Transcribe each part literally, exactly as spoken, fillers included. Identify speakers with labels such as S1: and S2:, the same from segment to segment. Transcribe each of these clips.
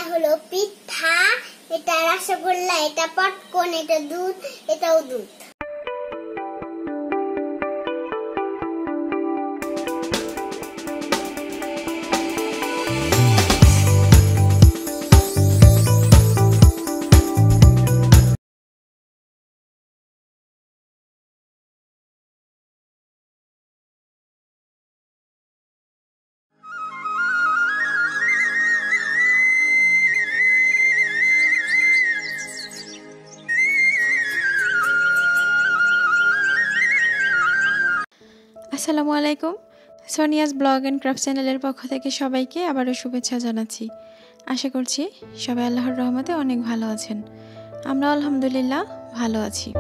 S1: হলো পিঠা, এটা রসগোল্লা, এটা পপকর্ন, এটা দুধ, এটাও দুধ।
S2: আসসালামু আলাইকুম। সোনিয়াস ব্লগ অ্যান্ড ক্রাফট চ্যানেলের পক্ষ থেকে সবাইকে আবারও শুভেচ্ছা জানাচ্ছি। আশা করছি সবাই আল্লাহর রহমতে অনেক ভালো আছেন। আমরা আলহামদুলিল্লাহ ভালো আছি।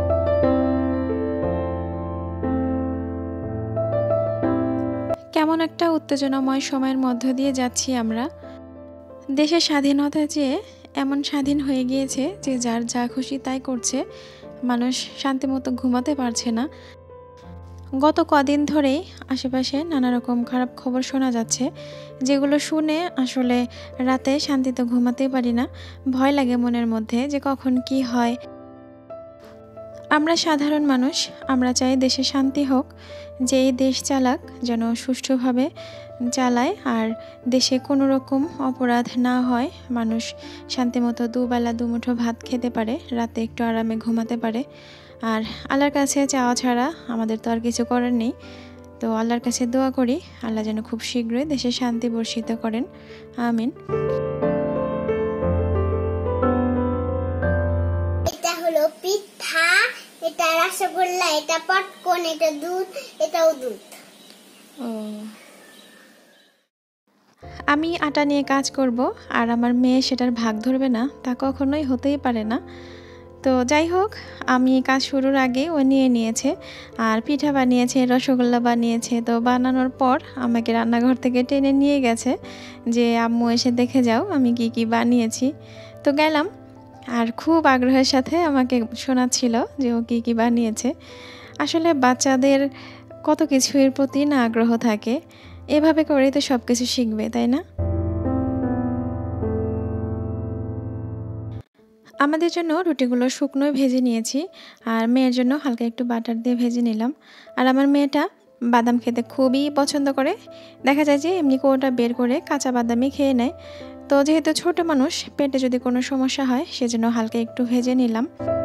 S2: কেমন একটা উত্তেজনাময় সময়ের মধ্য দিয়ে যাচ্ছি আমরা। দেশের স্বাধীনতা চেয়ে এমন স্বাধীন হয়ে গিয়েছে যে যার যা খুশি তাই করছে, মানুষ শান্তিমতো ঘুমাতে পারছে না। গত কদিন ধরেই আশেপাশে নানা রকম খারাপ খবর শোনা যাচ্ছে, যেগুলো শুনে আসলে রাতে শান্তিতে ঘুমাতেই পারি না। ভয় লাগে মনের মধ্যে যে কখন কি হয়। আমরা সাধারণ মানুষ, আমরা চাই দেশে শান্তি হোক, যে এই দেশ চালাক যেন সুষ্ঠুভাবে চালায়, আর দেশে কোনো রকম অপরাধ না হয়, মানুষ শান্তিমতো দুবেলা দুমুঠো ভাত খেতে পারে, রাতে একটু আরামে ঘুমাতে পারে। আর আল্লাহর কাছে চাওয়া ছাড়া আমাদের তো আর কিছু করার নেই। তো আল্লাহর কাছে দোয়া করি আল্লাহ যেন খুব শীঘ্রই দেশে শান্তি বর্ষিত করেন, আমিন।
S1: এটা হলো পিঠা, এটা রসগোল্লা, এটা পপকর্ন, এটা দুধ, এটাও দুধ।
S2: ও, আমি আটা নিয়ে কাজ করব আর আমার মেয়ে সেটার ভাগ ধরবে না, তা কখনোই হতেই পারে না। তো যাই হোক, আমি কাজ শুরুর আগে ও নিয়ে নিয়েছে আর পিঠা বানিয়েছে, রসগোল্লা বানিয়েছে। তো বানানোর পর আমাকে রান্নাঘর থেকে টেনে নিয়ে গেছে যে আম্মু এসে দেখে যাও আমি কি কি বানিয়েছি। তো গেলাম, আর খুব আগ্রহের সাথে আমাকে শোনাচ্ছিল যে ও কী কী বানিয়েছে। আসলে বাচ্চাদের কত কিছুর প্রতি না আগ্রহ থাকে, এভাবে করেই তো সব কিছু শিখবে, তাই না? আমাদের জন্য রুটিগুলো শুকনোই ভেজে নিয়েছি, আর মেয়ের জন্য হালকা একটু বাটার দিয়ে ভেজে নিলাম। আর আমার মেয়েটা বাদাম খেতে খুবই পছন্দ করে, দেখা যায় যে এমনি কোটা বের করে কাঁচা বাদামই খেয়ে নেয়। তো যেহেতু ছোট মানুষ, পেটে যদি কোনো সমস্যা হয় সেজন্য হালকা একটু ভেজে নিলাম।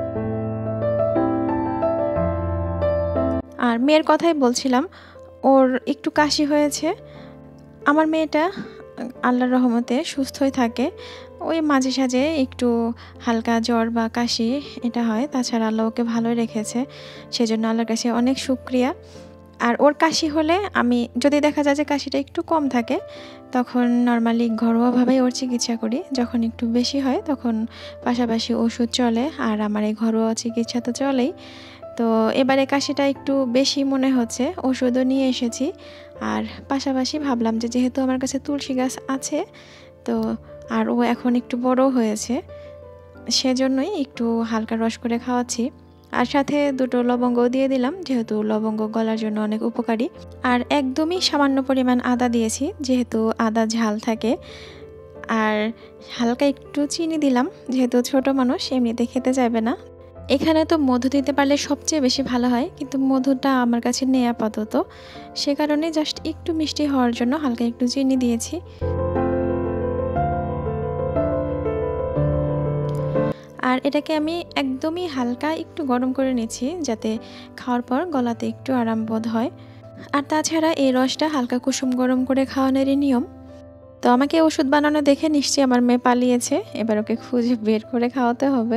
S2: আর মেয়ের কথাই বলছিলাম, ওর একটু কাশি হয়েছে। আমার মেয়েটা আল্লাহর রহমতে সুস্থই থাকে, ওই মাঝে সাঝে একটু হালকা জ্বর বা কাশি এটা হয়, তাছাড়া আল্লাহ ওকে ভালোই রেখেছে, সেজন্য আল্লাহর কাছে অনেক শুকরিয়া। আর ওর কাশি হলে আমি যদি দেখা যায় যে কাশিটা একটু কম থাকে, তখন নর্মালি ঘরোয়াভাবেই ওর চিকিৎসা করি। যখন একটু বেশি হয় তখন পাশাপাশি ওষুধ চলে, আর আমার এই ঘরোয়া চিকিৎসা তো চলেই। তো এবারে কাশিটা একটু বেশি মনে হচ্ছে, ওষুধও নিয়ে এসেছি। আর পাশাপাশি ভাবলাম যে যেহেতু আমার কাছে তুলসী গাছ আছে, তো আর ও এখন একটু বড় হয়েছে, সেজন্যই একটু হালকা রস করে খাওয়াচ্ছি। আর সাথে দুটো লবঙ্গও দিয়ে দিলাম, যেহেতু লবঙ্গ গলার জন্য অনেক উপকারী। আর একদমই সামান্য পরিমাণ আদা দিয়েছি, যেহেতু আদা ঝাল থাকে। আর হালকা একটু চিনি দিলাম, যেহেতু ছোট মানুষ এমনিতে খেতে চাইবে না। এখানে তো মধু দিতে পারলে সবচেয়ে বেশি ভালো হয়, কিন্তু মধুটা আমার কাছে নেই আপাতত, সে কারণে জাস্ট একটু মিষ্টি হওয়ার জন্য হালকা একটু চিনি দিয়েছি। আর এটাকে আমি একদমই হালকা একটু গরম করে নিচ্ছি, যাতে খাওয়ার পর গলাতে একটু আরাম বোধ হয়। আর তাছাড়া এই রসটা হালকা কুসুম গরম করে খাওয়ানোরই নিয়ম। তো আমাকে ওষুধ বানানো দেখে নিশ্চয়ই আমার মেয়ে পালিয়েছে, এবার ওকে খুঁজে বের করে খাওয়াতে হবে।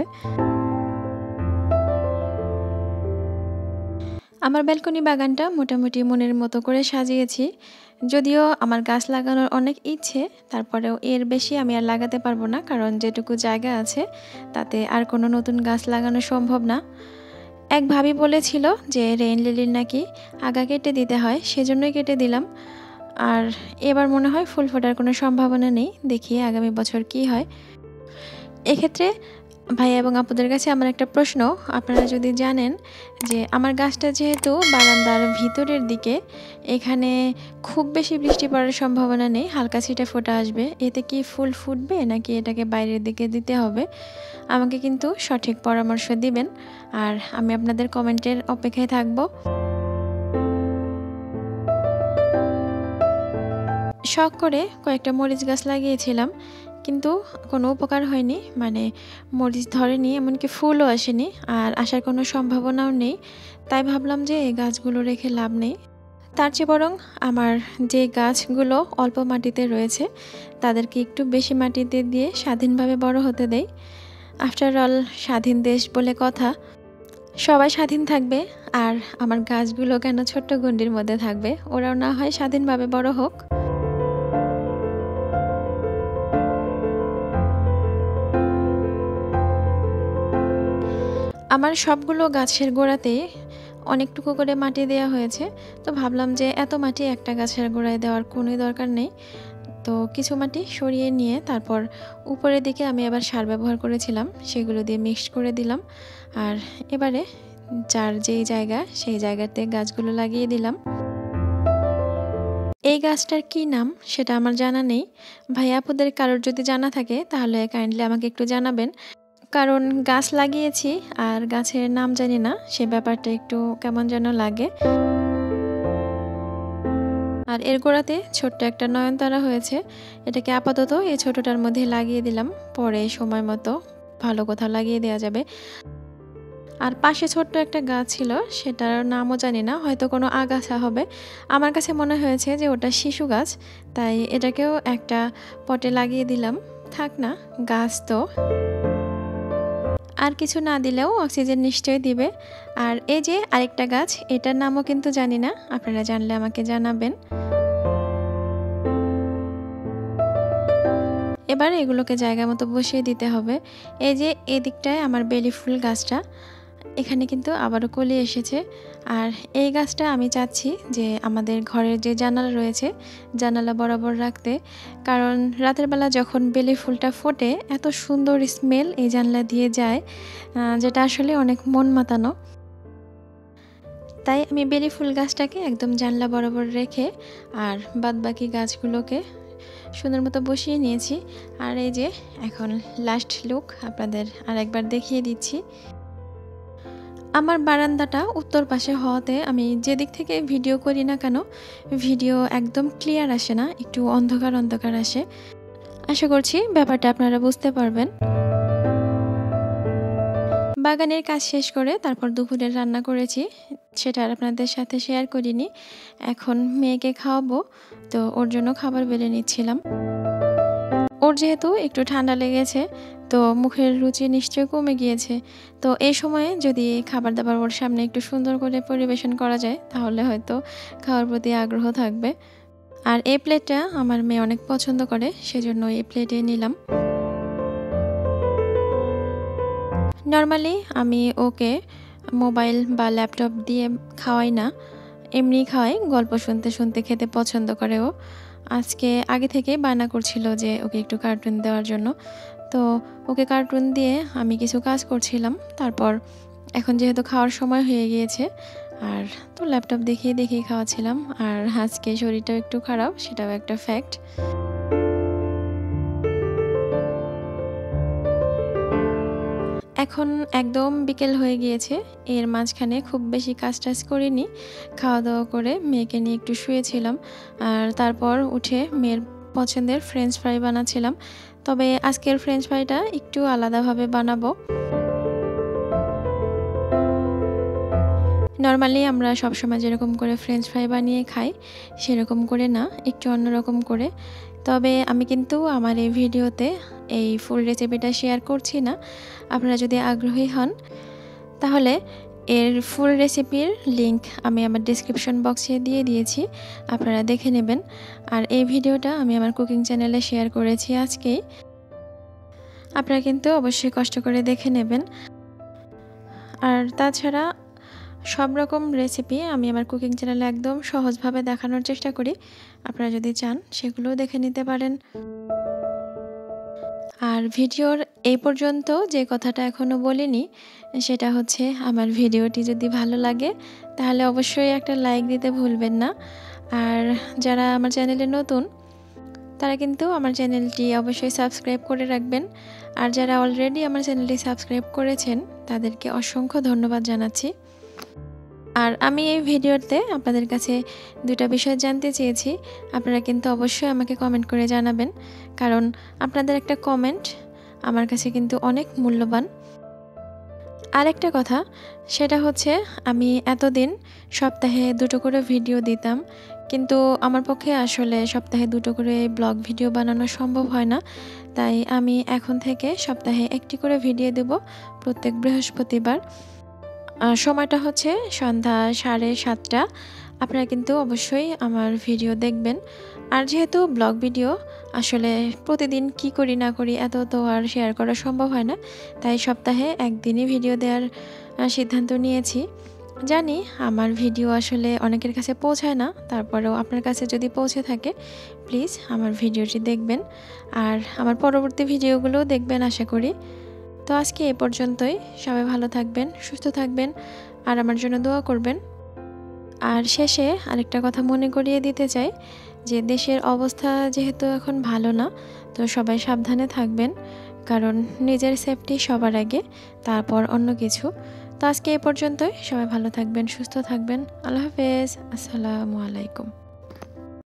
S2: আমার ব্যালকনি বাগানটা মোটামুটি মনের মতো করে সাজিয়েছি। যদিও আমার গাছ লাগানোর অনেক ইচ্ছে, তারপরেও এর বেশি আমি আর লাগাতে পারবো না, কারণ যেটুকু জায়গা আছে তাতে আর কোনো নতুন গাছ লাগানো সম্ভব না। এক ভাবি বলেছিল যে রেইন লিলির নাকি আগা কেটে দিতে হয়, সেজন্যই কেটে দিলাম। আর এবার মনে হয় ফুল ফোটার কোনো সম্ভাবনা নেই, দেখি আগামী বছর কি হয়। এক্ষেত্রে ভাইয়া এবং আপুদের কাছে আমার একটা প্রশ্ন, আপনারা যদি জানেন যে আমার গাছটা যেহেতু বারান্দার ভিতরের দিকে, এখানে খুব বেশি বৃষ্টি পড়ার সম্ভাবনা নেই, হালকা ছিটে ফোঁটা আসবে, এতে কি ফুল ফুটবে নাকি এটাকে বাইরের দিকে দিতে হবে? আমাকে কিন্তু সঠিক পরামর্শ দিবেন, আর আমি আপনাদের কমেন্টের অপেক্ষায় থাকব। শখ করে কয়েকটা মরিচ গাছ লাগিয়েছিলাম, কিন্তু কোনো উপকার হয়নি, মানে মরিচ ধরেনি, এমনকি ফুলও আসেনি, আর আসার কোনো সম্ভাবনাও নেই। তাই ভাবলাম যে এই গাছগুলো রেখে লাভ নেই, তার চেয়ে বরং আমার যে গাছগুলো অল্প মাটিতে রয়েছে তাদেরকে একটু বেশি মাটিতে দিয়ে স্বাধীনভাবে বড় হতে দেই। আফটার অল স্বাধীন দেশ বলে কথা, সবাই স্বাধীন থাকবে, আর আমার গাছগুলো কেন ছোট্ট গণ্ডির মধ্যে থাকবে? ওরাও না হয় স্বাধীনভাবে বড় হোক। আমার সবগুলো গাছের গোড়াতে অনেকটুকু করে মাটি দেওয়া হয়েছে, তো ভাবলাম যে এত মাটি একটা গাছের গোড়ায় দেওয়ার কোনোই দরকার নেই। তো কিছু মাটি সরিয়ে নিয়ে তারপর উপরের দিকে আমি আবার সার ব্যবহার করেছিলাম, সেগুলো দিয়ে মিক্সড করে দিলাম। আর এবারে যার যেই জায়গা সেই জায়গাতে গাছগুলো লাগিয়ে দিলাম। এই গাছটার কি নাম সেটা আমার জানা নেই, ভাই আপুদের কারোর যদি জানা থাকে তাহলে কাইন্ডলি আমাকে একটু জানাবেন, কারণ গাছ লাগিয়েছি আর গাছের নাম জানি না, সে ব্যাপারটা একটু কেমন যেন লাগে। আর এর গোড়াতে ছোট্ট একটা নয়নতারা হয়েছে, এটাকে আপাতত এই ছোটটার মধ্যে লাগিয়ে দিলাম, পরে সময় মতো ভালো কোথাও লাগিয়ে দেওয়া যাবে। আর পাশে ছোট্ট একটা গাছ ছিল, সেটার নামও জানি না, হয়তো কোনো আগাছা হবে। আমার কাছে মনে হয়েছে যে ওটা শিশু গাছ, তাই এটাকেও একটা পটে লাগিয়ে দিলাম। থাক না, গাছ তো আর কিছু না দিলেও অক্সিজেন নিশ্চয়ই দিবে। আর এই যে আরেকটা গাছ, এটার নামও কিন্তু জানি না, আপনারা জানলে আমাকে জানাবেন। এবার এগুলোকে জায়গা মতো বসিয়ে দিতে হবে। এই যে এদিকটায় আমার বেলি ফুল গাছটা, এখানে কিন্তু আবারও কলি এসেছে। আর এই গাছটা আমি চাচ্ছি যে আমাদের ঘরের যে জানালা রয়েছে জানালা বরাবর রাখতে, কারণ রাতের বেলা যখন বেলি ফুলটা ফোটে এত সুন্দর স্মেল এই জানলা দিয়ে যায়, যেটা আসলে অনেক মন মাতানো। তাই আমি বেলি ফুল গাছটাকে একদম জানলা বরাবর রেখে আর বাদ বাকি গাছগুলোকে সুন্দর মতো বসিয়ে নিয়েছি। আর এই যে এখন লাস্ট লুক আপনাদের আর একবার দেখিয়ে দিচ্ছি। আমার বারান্দাটা উত্তর পাশে হওয়াতে আমি যেদিক থেকে ভিডিও করি না কেন ভিডিও একদম ক্লিয়ার আসে না, একটু অন্ধকার অন্ধকার আসে। আশা করছি ব্যাপারটা আপনারা বুঝতে পারবেন। বাগানের কাজ শেষ করে তারপর দুপুরের রান্না করেছি, সেটা আর আপনাদের সাথে শেয়ার করিনি। এখন মেয়েকে খাওয়াবো, তো ওর জন্য খাবার বেড়ে নিচ্ছিলাম। ওর যেহেতু একটু ঠান্ডা লেগেছে, তো মুখের রুচি নিশ্চয়ই কমে গিয়েছে। তো এই সময়ে যদি খাবার দাবার ওর সামনে একটু সুন্দর করে পরিবেশন করা যায় তাহলে হয়তো খাওয়ার প্রতি আগ্রহ থাকবে। আর এই প্লেটটা আমার মেয়ে অনেক পছন্দ করে, সেজন্য এই প্লেটে নিলাম। নর্মালি আমি ওকে মোবাইল বা ল্যাপটপ দিয়ে খাওয়াই না, এমনি খাওয়াই, গল্প শুনতে শুনতে খেতে পছন্দ করে ও। আজকে আগে থেকে বায়না করছিল যে ওকে একটু কার্টুন দেওয়ার জন্য, তো ওকে কার্টুন দিয়ে আমি কিছু কাজ করছিলাম। তারপর এখন যেহেতু খাওয়ার সময় হয়ে গিয়েছে, আর তো ল্যাপটপ দেখিয়ে দেখিয়ে খাওয়াছিলাম। আর আজকে শরীরটাও একটু খারাপ, সেটাও একটা ফ্যাক্ট। এখন একদম বিকেল হয়ে গিয়েছে, এর মাঝখানে খুব বেশি কাজ টাজ করিনি, খাওয়া দাওয়া করে মেয়েকে নিয়ে একটু শুয়েছিলাম। আর তারপর উঠে মেয়ের পছন্দের ফ্রেঞ্চ ফ্রাই বানাচ্ছিলাম, তবে আজকের ফ্রেঞ্চ ফ্রাইটা একটু আলাদাভাবে বানাবো। নর্মালি আমরা সবসময় যেরকম করে ফ্রেঞ্চ ফ্রাই বানিয়ে খাই সেরকম করে না, একটু অন্যরকম করে। তবে আমি কিন্তু আমার এই ভিডিওতে এই ফুল রেসিপিটা শেয়ার করছি না। আপনারা যদি আগ্রহী হন তাহলে এর ফুল রেসিপির লিংক আমি আমার ডেসক্রিপশন বক্সে দিয়ে দিয়েছি, আপনারা দেখে নেবেন। আর এই ভিডিওটা আমি আমার কুকিং চ্যানেলে শেয়ার করেছি আজকেই, আপনারা কিন্তু অবশ্যই কষ্ট করে দেখে নেবেন। আর তাছাড়া সব রকম রেসিপি আমি আমার কুকিং চ্যানেলে একদম সহজভাবে দেখানোর চেষ্টা করি, আপনারা যদি চান সেগুলোও দেখে নিতে পারেন। আর ভিডিওর এই পর্যন্ত যে কথাটা এখনও বলিনি সেটা হচ্ছে, আমার ভিডিওটি যদি ভালো লাগে তাহলে অবশ্যই একটা লাইক দিতে ভুলবেন না। আর যারা আমার চ্যানেলে নতুন তারা কিন্তু আমার চ্যানেলটি অবশ্যই সাবস্ক্রাইব করে রাখবেন। আর যারা অলরেডি আমার চ্যানেলটি সাবস্ক্রাইব করেছেন তাদেরকে অসংখ্য ধন্যবাদ জানাচ্ছি। আর আমি এই ভিডিওতে আপনাদের কাছে দুটা বিষয় জানতে চেয়েছি, আপনারা কিন্তু অবশ্যই আমাকে কমেন্ট করে জানাবেন, কারণ আপনাদের একটা কমেন্ট আমার কাছে কিন্তু অনেক মূল্যবান। আরেকটা কথা, সেটা হচ্ছে আমি এতদিন সপ্তাহে দুটো করে ভিডিও দিতাম, কিন্তু আমার পক্ষে আসলে সপ্তাহে দুটো করে ব্লগ ভিডিও বানানো সম্ভব হয় না। তাই আমি এখন থেকে সপ্তাহে একটি করে ভিডিও দেব প্রত্যেক বৃহস্পতিবার। সময়টা হচ্ছে সন্ধ্যা সাড়ে সাতটা। আপনারা কিন্তু অবশ্যই আমার ভিডিও দেখবেন। আর যেহেতু ব্লগ ভিডিও আসলে প্রতিদিন কি করি না করি এত তো আর শেয়ার করা সম্ভব হয় না, তাই সপ্তাহে একদিনই ভিডিও দেওয়ার সিদ্ধান্ত নিয়েছি। জানি আমার ভিডিও আসলে অনেকের কাছে পৌঁছায় না, তারপরেও আপনার কাছে যদি পৌঁছে থাকে প্লিজ আমার ভিডিওটি দেখবেন, আর আমার পরবর্তী ভিডিওগুলোও দেখবেন আশা করি। তো আজকে এ পর্যন্তই। সবাই ভালো থাকবেন, সুস্থ থাকবেন, আর আমার জন্য দোয়া করবেন। আর শেষে আরেকটা কথা মনে করিয়ে দিতে চাই যে দেশের অবস্থা যেহেতু এখন ভালো না, তো সবাই সাবধানে থাকবেন, কারণ নিজের সেফটি সবার আগে, তারপর অন্য কিছু। তো আজকে এ পর্যন্তই। সবাই ভালো থাকবেন, সুস্থ থাকবেন। আল্লাহ হাফেজ। আসসালামু আলাইকুম।